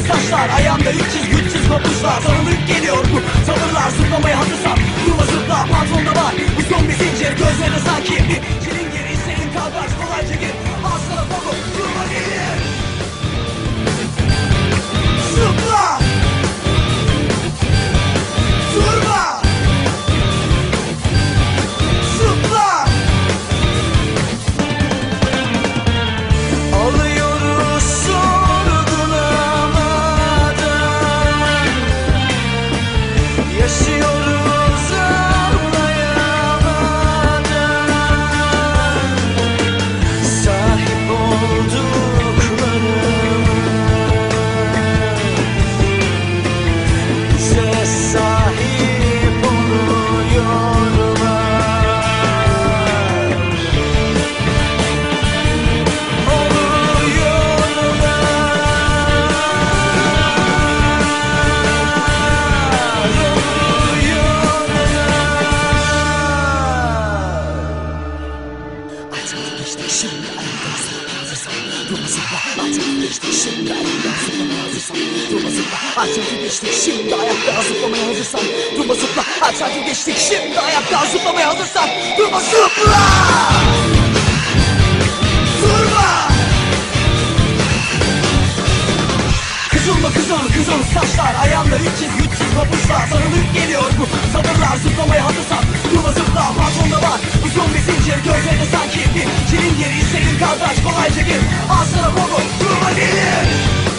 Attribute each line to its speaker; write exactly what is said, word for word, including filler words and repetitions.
Speaker 1: saçlar, ayağımda üç çiz güç çiz papuçlar. Tanıdık geliyor bu tavırlar, zıplamaya hazırsan durma zıpla, pantolonda var bu son bir zincir. Gözlerine sanki bir çilingir, istediğin kaldaş kolayca gir. Al sana foku, durma gelir. Zıpla, durma, zıpla. Alıyoruz sorgulamadan, yaşıyoruz anlayamadan. Sahip olduklarımız bize sahip oluyorlar. Artık geçti şimdi ayakta zıplamaya hazırsan durma zıpla. Artık geçti şimdi ayakta zıplamaya hazırsan durma zıpla. Artık geçti şimdi ayakta zıplamaya hazırsan durma zıpla. Artık geçti şimdi ayakta zıplamaya hazırsan durma zıpla. Durma. Kızılma kızıl kızıl saçlar, ayağımda üç çiz güç çiz papuçlar. Sarılıp geliyor bu sabırlar, zıplamaya hazırsan durma zıpla. Pantolonda var bu son bir zincir, gözlerinde sanki bir çilingir. İstediğin kaldaş kolayca gir. Al sana foku, durma gelir.